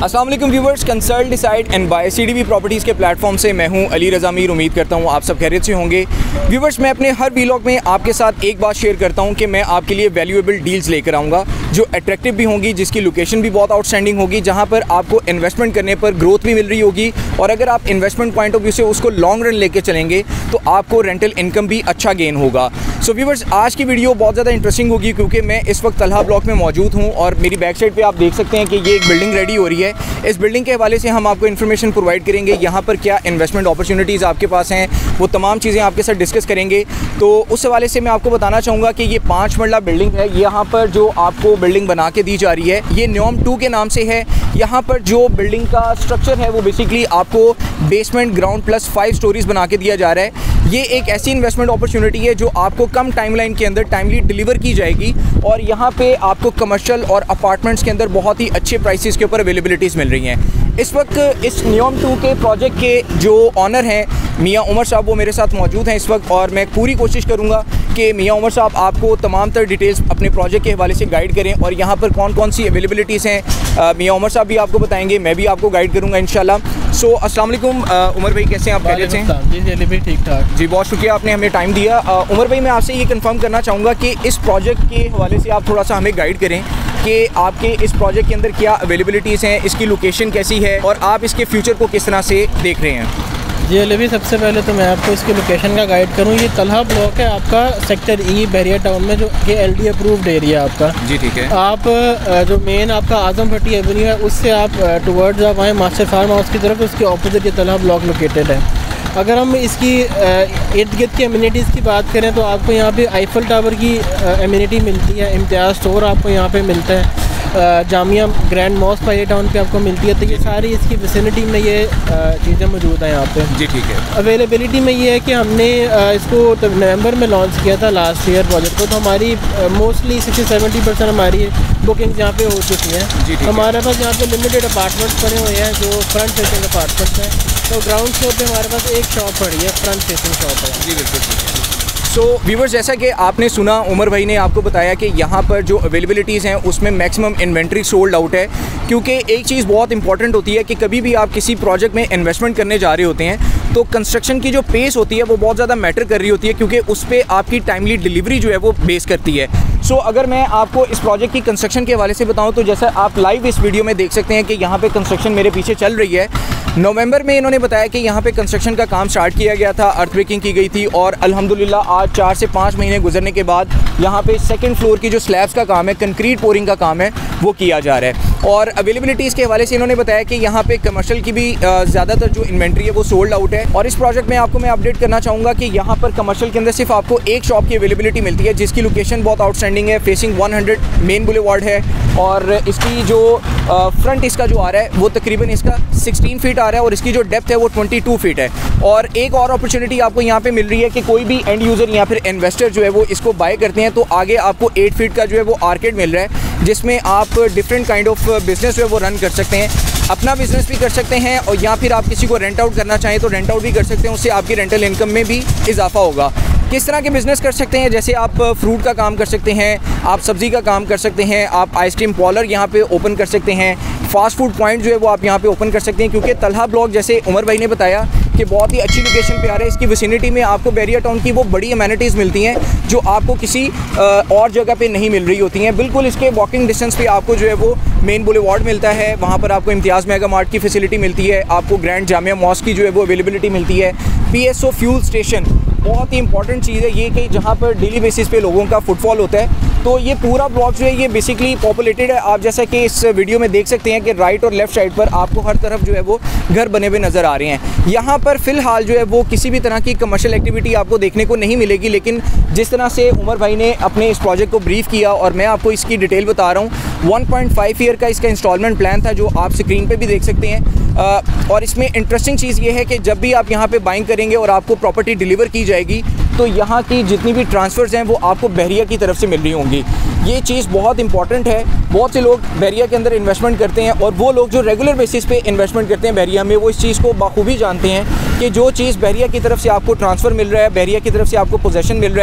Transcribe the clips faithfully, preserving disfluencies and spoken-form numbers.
अस्सलाम वालेकुम viewers, consult decide and buy CDB properties के प्लेटफॉर्म से मैं हूं अली रज़ा मीर। उम्मीद करता हूं आप सब खैरियत से होंगे। व्यूवर्स, मैं अपने हर वीलॉग में आपके साथ एक बात शेयर करता हूं कि मैं आपके लिए वैल्यूएबल डील्स लेकर आऊँगा जो अट्रैक्टिव भी होंगी, जिसकी लोकेशन भी बहुत आउटस्टैंडिंग होगी, जहाँ पर आपको इन्वेस्टमेंट करने पर ग्रोथ भी मिल रही होगी। और अगर आप इन्वेस्टमेंट पॉइंट ऑफ व्यू से उसको लॉन्ग रन लेके चलेंगे तो आपको रेंटल इनकम भी अच्छा गेन होगा। सो व्यूवर्स, आज की वीडियो बहुत ज़्यादा इंटरेस्टिंग होगी क्योंकि मैं इस वक्त तलहा ब्लॉक में मौजूद हूँ और मेरी बैक साइड पे आप देख सकते हैं कि ये एक बिल्डिंग रेडी हो रही है। इस बिल्डिंग के हवाले से हम आपको इन्फॉर्मेशन प्रोवाइड करेंगे, यहाँ पर क्या इन्वेस्टमेंट अपॉर्चुनिटीज़ आपके पास हैं, वो तमाम चीज़ें आपके साथ डिस्कस करेंगे। तो उस हवाले से मैं आपको बताना चाहूँगा कि ये पाँच मंजिला बिल्डिंग है। यहाँ पर जो आपको बिल्डिंग बना के दी जा रही है ये न्योम टू के नाम से है। यहाँ पर जो बिल्डिंग का स्ट्रक्चर है वो बेसिकली आपको basement, ground plus five storeys बना के दिया जा रहा है। ये एक ऐसी इन्वेस्टमेंट अपॉर्चुनिटी है जो आपको कम टाइमलाइन के अंदर टाइमली डिलीवर की जाएगी और यहाँ पे आपको कमर्शियल और अपार्टमेंट्स के अंदर बहुत ही अच्छे प्राइसेस के ऊपर अवेलेबिलिटीज़ मिल रही हैं। इस वक्त इस न्योम टू के प्रोजेक्ट के जो ऑनर हैं मियाँ उमर साहब, वो मेरे साथ मौजूद हैं इस वक्त और मैं पूरी कोशिश करूँगा कि मियाँ उमर साहब आपको तमाम तर डिटेल्स अपने प्रोजेक्ट के हवाले से गाइड करें और यहाँ पर कौन कौन सी अवेलेबिलिटीज़ हैं मियाँ उमर साहब भी आपको बताएंगे, मैं भी आपको गाइड करूँगा इंशाल्लाह। सो अस्सलाम वालेकुम उमर भाई, कैसे हैं आप? खैरियत से? जी जी भी ठीक ठाक जी, बहुत शुक्रिया आपने हमें टाइम दिया। उमर भाई, मैं आपसे ये कंफर्म करना चाहूँगा कि इस प्रोजेक्ट के हवाले से आप थोड़ा सा हमें गाइड करें कि आपके इस प्रोजेक्ट के अंदर क्या अवेलेबिलिटीज़ हैं, इसकी लोकेशन कैसी है और आप इसके फ्यूचर को किस तरह से देख रहे हैं। जी अली, सबसे पहले तो मैं आपको इसकी लोकेशन का गाइड करूँ। ये तलहा ब्लॉक है आपका सेक्टर ई बैरिया टाउन में, जो कि एलडी अप्रूव्ड एरिया आपका। जी ठीक है। आप जो मेन आपका आजम भट्टी एवेन्यू है उससे आप टुवर्ड्स आप आएँ मास्टर फार्म हाउस की तरफ, उसके ऑपोजिट ये तलहा ब्लॉक लोकेटेड है। अगर हम इसकी इर्द गिर्द की अम्यूनिटीज़ की बात करें तो आपको यहाँ पे आईफल टावर की अम्यूनिटी मिलती है, इम्तियाज़ स्टोर आपको यहाँ पे मिलता है, Jamia grand mosque Bahria town पे आपको मिलती है। तो ये सारी इसकी विसिनिटी में ये चीज़ें मौजूद हैं यहाँ पे। जी ठीक है। अवेलेबिलिटी में ये है कि हमने इसको नवंबर में लॉन्च किया था लास्ट ईयर प्रोजेक्ट को, तो हमारी मोस्टली सिक्सटी सेवेंटी परसेंट हमारी बुकिंग यहाँ पे हो चुकी हैं। हमारे पास यहाँ पे लिमिटेड अपार्टमेंट्स बने हुए हैं जो फ्रंट फेसिंग अपार्टमेंट्स हैं। तो ग्राउंड फ्लोर पे हमारे पास एक शॉप पड़ी है, फ्रंट फेसिंग शॉप है। जी बिल्कुल ठीक है। सो so, व्यूवर्स, जैसा कि आपने सुना, उमर भाई ने आपको बताया कि यहाँ पर जो अवेलेबिलिटीज़ हैं उसमें मैक्सिमम इन्वेंट्री सोल्ड आउट है। क्योंकि एक चीज़ बहुत इंपॉर्टेंट होती है कि कभी भी आप किसी प्रोजेक्ट में इन्वेस्टमेंट करने जा रहे होते हैं तो कंस्ट्रक्शन की जो पेस होती है वो बहुत ज़्यादा मैटर कर रही होती है, क्योंकि उस पर आपकी टाइमली डिलीवरी जो है वो बेस करती है। सो so, अगर मैं आपको इस प्रोजेक्ट की कंस्ट्रक्शन के हवाले से बताऊँ तो जैसा आप लाइव इस वीडियो में देख सकते हैं कि यहाँ पर कंस्ट्रक्शन मेरे पीछे चल रही है। नवंबर में इन्होंने बताया कि यहाँ पे कंस्ट्रक्शन का काम स्टार्ट किया गया था, अर्थब्रेकिंग की गई थी और अल्हम्दुलिल्लाह आज चार से पाँच महीने गुजरने के बाद यहाँ पे सेकंड फ्लोर की जो स्लैब्स का काम है, कंक्रीट पोरिंग का काम है, वो किया जा रहा है। और अवेलेबिलिटीज़ के हवाले से इन्होंने बताया कि यहाँ पे कमर्शियल की भी ज़्यादातर जो इन्वेंट्री है वो सोल्ड आउट है। और इस प्रोजेक्ट में आपको मैं अपडेट करना चाहूँगा कि यहाँ पर कमर्शियल के अंदर सिर्फ आपको एक शॉप की अवेलेबिलिटी मिलती है जिसकी लोकेशन बहुत आउटस्टैंडिंग है, फेसिंग हंड्रेड मेन बुलेवार्ड है और इसकी जो फ्रंट इसका जो आ रहा है वो तकरीबन इसका सिक्सटीन फीट आ रहा है और इसकी जो डेप्थ है वो ट्वेंटी टू फीट है। और एक और अपॉर्चुनिटी आपको यहाँ पे मिल रही है कि कोई भी एंड यूज़र या फिर इन्वेस्टर जो है वो इसको बाय करते हैं तो आगे आपको एट फीट का जो है वो आर्केड मिल रहा है, जिसमें आप डिफरेंट काइंड ऑफ बिजनेस जो है वो रन कर सकते हैं, अपना बिजनेस भी कर सकते हैं और या फिर आप किसी को रेंट आउट करना चाहें तो रेंट आउट भी कर सकते हैं। उससे आपकी रेंटल इनकम में भी इजाफा होगा। किस तरह के बिज़नेस कर सकते हैं, जैसे आप फ्रूट का काम कर सकते हैं, आप सब्ज़ी का काम कर सकते हैं, आप आइसक्रीम पार्लर यहाँ पे ओपन कर सकते हैं, फास्ट फूड पॉइंट जो है वो आप यहाँ पे ओपन कर सकते हैं। क्योंकि तलहा ब्लॉक, जैसे उमर भाई ने बताया, कि बहुत ही अच्छी लोकेशन पे आ रहा है। इसकी विसिनिटी में आपको बैरिया टाउन की वो बड़ी अमेनिटीज़ मिलती हैं जो आपको किसी और जगह पे नहीं मिल रही होती हैं। बिल्कुल इसके वॉकिंग डिस्टेंस पे आपको जो है वो मेन बुलेवार्ड मिलता है, वहाँ पर आपको इम्तियाज़ मेगा मार्ट की फैसिलिटी मिलती है, आपको ग्रैंड जामिया मॉस्क की जो है वो अवेलेबिलिटी मिलती है, P S O fuel station बहुत ही इंपॉर्टेंट चीज़ है ये कि जहाँ पर डेली बेसिस पे लोगों का फुटफॉल होता है। तो ये पूरा ब्लॉक जो है ये बेसिकली पॉपुलेटेड है। आप जैसा कि इस वीडियो में देख सकते हैं कि राइट और लेफ़्ट साइड पर आपको हर तरफ जो है वो घर बने हुए नज़र आ रहे हैं। यहाँ पर फ़िलहाल जो है वो किसी भी तरह की कमर्शियल एक्टिविटी आपको देखने को नहीं मिलेगी, लेकिन जिस तरह से उमर भाई ने अपने इस प्रोजेक्ट को ब्रीफ किया और मैं आपको इसकी डिटेल बता रहा हूँ, वन पॉइंट फाइव ईयर का इसका इंस्टॉलमेंट प्लान था जो आप स्क्रीन पर भी देख सकते हैं। आ, और इसमें इंटरेस्टिंग चीज़ ये है कि जब भी आप यहाँ पे बाइंग करेंगे और आपको प्रॉपर्टी डिलीवर की जाएगी तो यहाँ की जितनी भी ट्रांसफ़र्स हैं वो आपको बहरिया की तरफ से मिल रही होंगी। ये चीज़ बहुत इंपॉर्टेंट है। बहुत से लोग बहरिया के अंदर इन्वेस्टमेंट करते हैं और वो लोग जो रेगुलर बेसिस पे इन्वेस्टमेंट करते हैं बहरिया में, वो इस चीज़ को बाखूबी जानते हैं कि जो चीज़ बहरिया की तरफ से आपको ट्रांसफ़र मिल रहा है, बहरिया की तरफ से आपको पोजेसन मिल रहा है,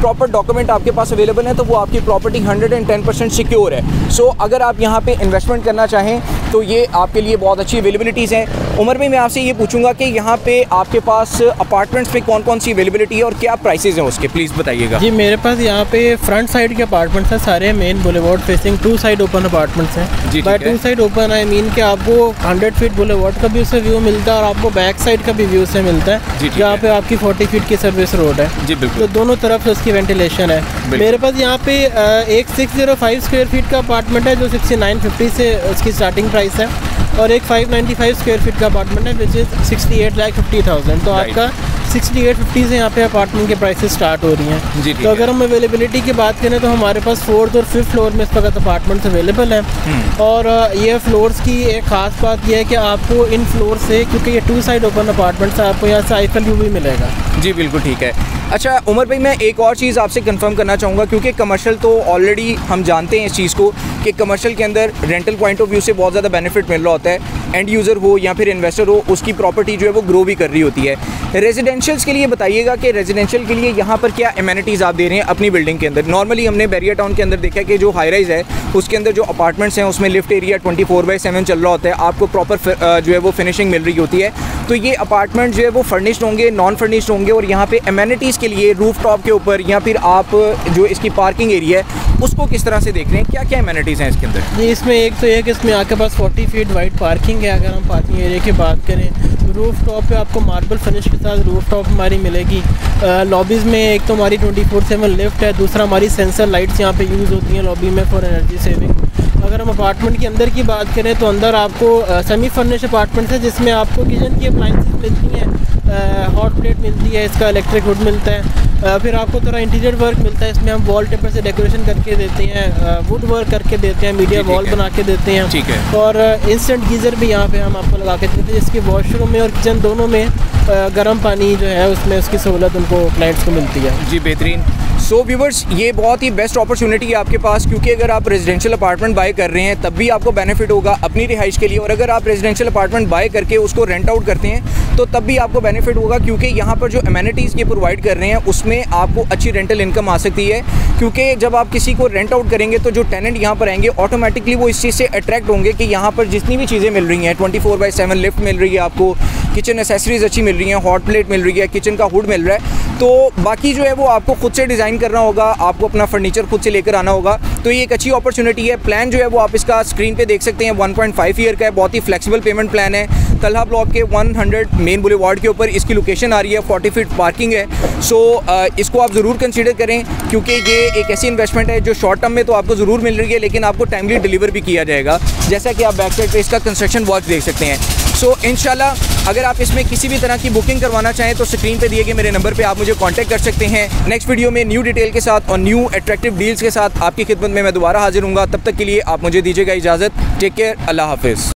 प्रॉपर डॉक्यूमेंट आपके पास अवेलेबल है तो वो आपकी property hundred and ten percent secure है। सो so, अगर आप यहाँ पे इन्वेस्टमेंट करना चाहें तो ये आपके लिए बहुत अच्छी अवेलेबिलिटीज़ हैं। उमर भाई, मैं आपसे ये पूछूंगा कि यहाँ पे आपके पास अपार्टमेंट्स पे कौन कौन सी अवेलेबिलिटी है और क्या प्राइसेस हैं उसके, प्लीज़ बताइएगा। जी, मेरे पास यहाँ पे फ्रंट साइड के अपार्टमेंट्स हैं सारे, main boulevard facing two side open apartments हैं। By two side open I mean कि आपको हंड्रेड फीट बुलेवार्ड का भी उससे व्यू मिलता है और आपको बैक साइड का भी व्यू से मिलता है, जहाँ पे आपकी फोर्टी फीट की सर्विस रोड है। जी बिल्कुल, तो दोनों तरफ से उसकी वेंटिलेशन है। मेरे पास यहाँ पे एक six zero five square feet का अपार्टमेंट है जो सिक्सटी नाइन फिफ्टी से उसकी स्टार्टिंग प्राइस है, और एक five ninety five square feet का अपार्टमेंट है which is sixty eight lakh fifty thousand. तो आपका सिक्सटी एट फिफ्टी से यहाँ पे अपार्टमेंट के प्राइसेस स्टार्ट हो रही हैं। तो अगर हम अवेलेबिलिटी की बात करें तो हमारे पास फोर्थ और फिफ्थ फ्लोर में इस वक्त अपार्टमेंट्स अवेलेबल हैं। और ये फ्लोर्स की एक ख़ास बात यह है कि आपको इन फ्लोर से, क्योंकि ये टू साइड ओपन अपार्टमेंट्स है, आपको यहाँ से आईफल व्यू भी मिलेगा। जी बिल्कुल ठीक है। अच्छा उमर भाई, मैं एक और चीज़ आपसे कंफर्म करना चाहूँगा, क्योंकि कमर्शियल तो ऑलरेडी हम जानते हैं इस चीज़ को कि कमर्शियल के अंदर रेंटल पॉइंट ऑफ व्यू से बहुत ज़्यादा बेनिफिट मिल रहा होता है। एंड यूज़र हो या फिर इन्वेस्टर हो, उसकी प्रॉपर्टी जो है वो ग्रो भी कर रही होती है। रेजिडेंशियल्स के लिए बताइएगा कि रेजिडेंशियल के लिए यहाँ पर क्या एमेनिटीज़ आप दे रहे हैं अपनी बिल्डिंग के अंदर। नॉर्मली हमने बैरियर टाउन के अंदर देखा कि जो हाई राइज है उसके अंदर जो अपार्टमेंट्स हैं उसमें lift area twenty four by seven चल रहा होता है, आपको प्रॉपर जो है वो फिनिशिंग मिल रही होती है। तो ये अपार्टमेंट जो है वो फर्निश्ड होंगे, नॉन फर्निश्ड होंगे, और यहाँ पे एमेनिटीज़ के लिए रूफ टॉप के ऊपर या फिर आप जो इसकी पार्किंग एरिया है उसको किस तरह से देख रहे हैं, क्या क्या एमेनिटीज़ हैं इसके अंदर? जी, इसमें एक तो ये कि इसमें आपके पास फोर्टी फीट वाइड पार्किंग है। अगर हम पार्किंग एरिया की बात करें, रूफ टॉप पे आपको मार्बल फिनिश के साथ रूफ टॉप हमारी मिलेगी। लॉबीज़ में एक तो हमारी ट्वेंटी फोर सेवन लिफ्ट है, दूसरा हमारी सेंसर लाइट्स यहाँ पे यूज़ होती हैं लॉबी में फॉर एनर्जी सेविंग। अगर हम अपार्टमेंट के अंदर की बात करें तो अंदर आपको सेमी फर्निश अपार्टमेंट है जिसमें आपको किचन की अप्लाइंसेस मिलती हैं, हॉट प्लेट मिलती है, इसका इलेक्ट्रिक हुड मिलता है। Uh, फिर आपको थोड़ा इंटीरियर वर्क मिलता है, इसमें हम वॉल पेपर से डेकोरेशन करके देते हैं, वुड वर्क करके देते हैं, मीडिया वॉल बना के देते हैं। ठीक है। और इंस्टेंट गीज़र भी यहाँ पे हम आपको लगा के देते हैं, जिसकी वॉशरूम में और किचन दोनों में गर्म पानी जो है उसमें उसकी सहूलत उनको क्लाइंट्स को मिलती है। जी बेहतरीन। सो व्यूवर्स, ये बहुत ही बेस्ट अपॉर्चुनिटी है आपके पास, क्योंकि अगर आप रेजिडेंशियल अपार्टमेंट बाय कर रहे हैं तब भी आपको बेनिफिट होगा अपनी रिहाइश के लिए, और अगर आप रेजिडेंशियल अपार्टमेंट बाय करके उसको रेंट आउट करते हैं तो तब भी आपको बेनिफिट होगा, क्योंकि यहाँ पर जो एमेनिटीज़ ये प्रोवाइड कर रहे हैं उसमें आपको अच्छी रेंटल इनकम आ सकती है। क्योंकि जब आप किसी को रेंट आउट करेंगे तो जो टेनेंट यहाँ पर आएंगे ऑटोमेटिकली वो इस चीज़ से अट्रैक्ट होंगे कि यहाँ पर जितनी भी चीज़ें मिल रही हैं, twenty four by seven lift मिल रही है आपको, किचन एसेसरीज अच्छी मिल रही हैं, हॉट प्लेट मिल रही है, किचन का हुड मिल रहा है, तो बाकी जो है वो आपको खुद से डिज़ाइन करना होगा, आपको अपना फर्नीचर खुद से लेकर आना होगा। तो ये एक अच्छी अपॉर्चुनिटी है। प्लान जो है वो आप इसका स्क्रीन पे देख सकते हैं, वन पॉइंट फाइव ईयर का है, बहुत ही फ्लेक्सिबल पेमेंट प्लान है। तलहा ब्लॉक के वन हंड्रेड मेन बुलेवार्ड के ऊपर इसकी लोकेशन आ रही है, फोर्टी फीट पार्किंग है। सो इसको आप ज़रूर कंसीडर करें, क्योंकि ये एक ऐसी इन्वेस्टमेंट है जो शॉर्ट टर्म में तो आपको ज़रूर मिल रही है, लेकिन आपको टाइमली डिलीवर भी किया जाएगा, जैसा कि आप बैक साइड पे इसका कंस्ट्रक्शन वर्क देख सकते हैं। सो so, इंशाल्लाह अगर आप इसमें किसी भी तरह की बुकिंग करवाना चाहें तो स्क्रीन पे दिए गए मेरे नंबर पे आप मुझे कांटेक्ट कर सकते हैं। नेक्स्ट वीडियो में न्यू डिटेल के साथ और न्यू अट्रैक्टिव डील्स के साथ आपकी खिदमत में मैं दोबारा हाजिर हूँगा। तब तक के लिए आप मुझे दीजिएगा इजाज़त। टेक केयर, अल्लाह हाफिज़।